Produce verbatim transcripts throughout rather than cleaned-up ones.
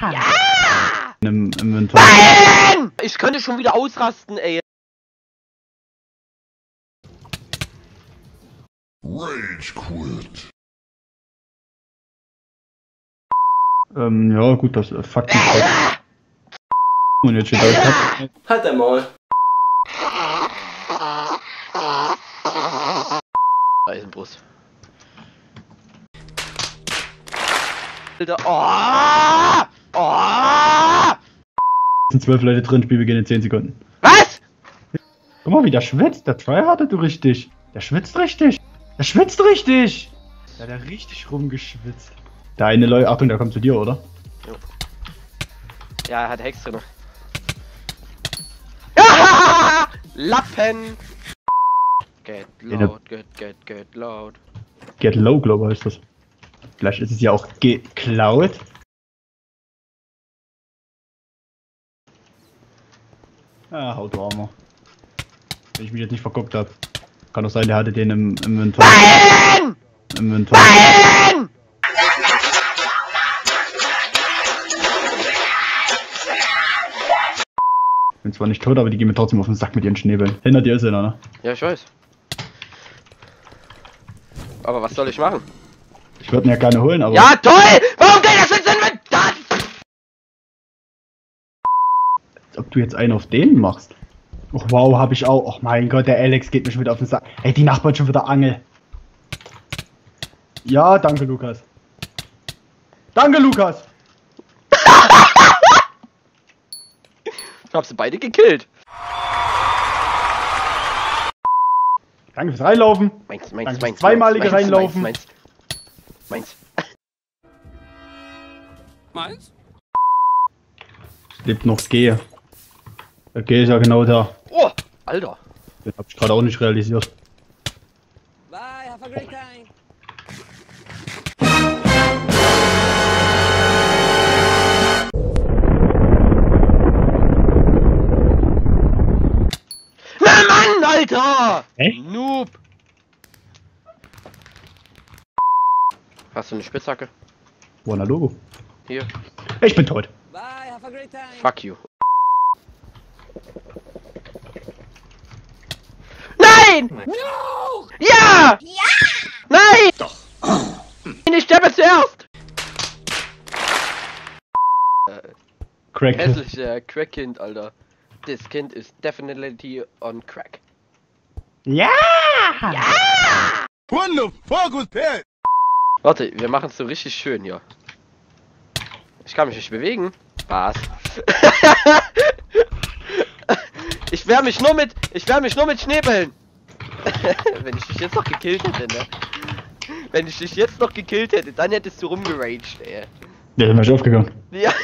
Ja! Im Inventar. Nein! Ich könnte schon wieder ausrasten, ey. Rage quit. Ähm, ja, gut, das äh, Fakten. Und jetzt steht da. Halt dein Maul. Eisenbrust. Alter, oh! Oh! Es sind zwölf Leute drin, Spiel beginnt in zehn Sekunden. Was? Guck mal, wie der schwitzt. Der tryhardet du richtig. Der schwitzt richtig. Der schwitzt richtig. Der hat ja richtig rumgeschwitzt. Der eine Leute, Achtung, der kommt zu dir, oder? Jo. Ja, er hat Hex drin. Ja! Lappen! Get loud, get, get, get loud. Get low, glaube ich, heißt das. Vielleicht ist es ja auch geklaut. Ah, Autoarmor. Wenn ich mich jetzt nicht verguckt habe. Kann doch sein, der hatte den im, im Inventar. Nein! Im Inventar. Nein! Ich bin zwar nicht tot, aber die gehen mir trotzdem auf den Sack mit ihren Schneebällen. Hinter dir ist einer, ne? Ja, ich weiß. Aber was soll ich machen? Ich würde ihn ja gerne holen, aber... Ja, toll! Warum geht das ins Inventar? Als ob du jetzt einen auf den machst. Och wow, hab ich auch. Och mein Gott, der Alex geht mir schon wieder auf den Sack. Ey, die Nachbarn schon wieder Angel. Ja, danke Lukas. Danke Lukas! Ich hab sie beide gekillt. Danke fürs Reinlaufen. Meins, meins, Danke meins. fürs zweimalige meins, Reinlaufen. Meins, meins. Meins? Lebt noch G. Der G ist ja genau da. Oh, Alter. Den hab ich gerade auch nicht realisiert. Bye, have a great time. Na Mann, Alter! Hä? Noob! Hast du eine Spitzhacke? Wo ein Logo? Hier. Ich bin tot. Bye, have a great time. Fuck you. Nein! No! Ja! Ja! Nein! Doch! Ich sterbe zuerst! Crack. Hässlicher Crack-Kind, Alter. This Kind is definitely on crack. Ja! Ja! What the fuck was that? Warte, wir machen es so richtig schön hier. Ich kann mich nicht bewegen. Was? Ich wehre mich nur mit, ich wehre mich nur mit Schneebällen. Wenn ich dich jetzt noch gekillt hätte, ne? Wenn ich dich jetzt noch gekillt hätte, dann hättest du rumgeraged, ey. Der ist mir schon aufgegangen. Ja.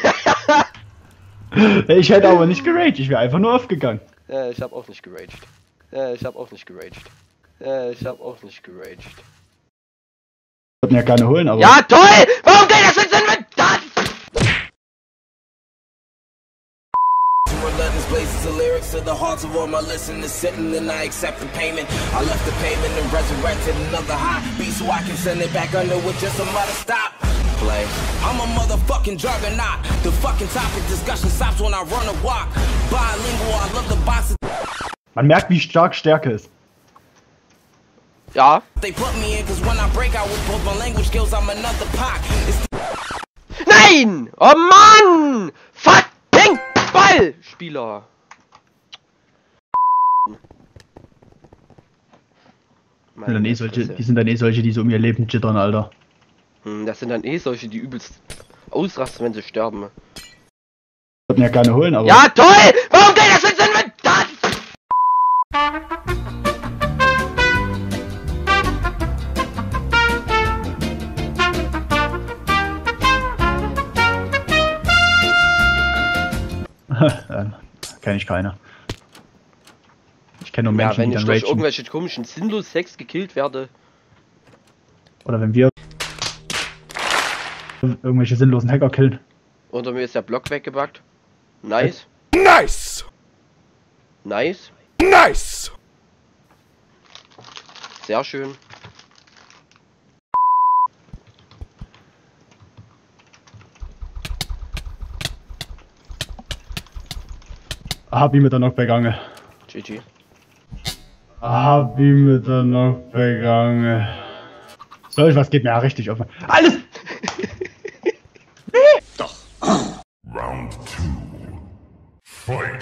Ich hätte aber nicht geraged, ich wäre einfach nur aufgegangen. Ja, ich hab auch nicht geraged. Ja, ich hab auch nicht geraged. Ja, ich hab auch nicht geraged. Ich würde ihn ja gerne holen, aber... Ja, toll! Warum geht das ins Inventar? Relentless blazes of lyrics to the hearts of all my listeners sitting, and I accept the payment. I left the payment and resurrected another high beat so I can send it back under with just a mother stop. Play. I'm a motherfucking juggernaut. The fucking topic discussion stops when I run a walk. Bilingual, I love the box. Man merkt, wie stark Stärke ist. Ja. They put me in cause when I break out with both my language skills, I'm another Pac. Nein! Oh Mann! Fucking Ballspieler! Sind dann eh solche, die sind dann eh solche, die so um ihr Leben jittern, Alter. Hm, das sind dann eh solche, die übelst ausrasten, wenn sie sterben. Ich würde ihn ja gerne holen, aber... Ja, toll! Warum geht das ins Inventar? ähm, kenn ich keine. Ich kenne nur Ja, Menschen, wenn die ich dann durch ragen. irgendwelche komischen sinnlos Sex gekillt werde. Oder wenn wir irgendwelche sinnlosen Hacker killen. Unter mir ist der Block weggebackt. Nice. Nice! Nice. Nice! Sehr schön. Hab ich mir dann noch begangen. G G. Hab ich mir dann noch begangen. Soll ich was geht mir ja richtig auf. Alles! Round two. Fight.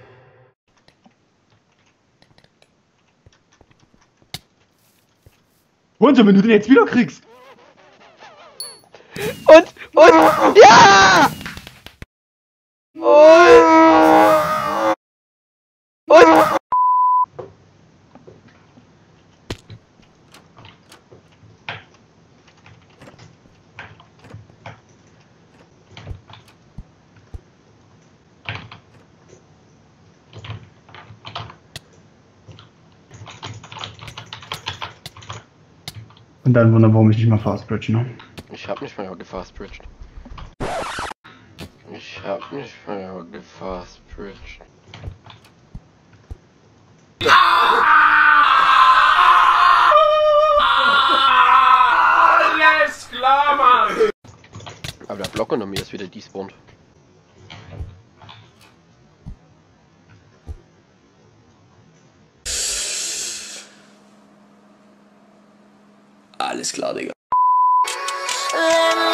Und wenn du den jetzt wieder kriegst. Und, und, ja! Und, und. Und dann wundern, warum ich nicht mal fastbridge, ne? Ich hab nicht mal gefastbridged. Ich hab nicht mal gefastbridged. Alles klar, Mann! Aber der Block unter mir ist wieder despawned. Alles klar, Digga. And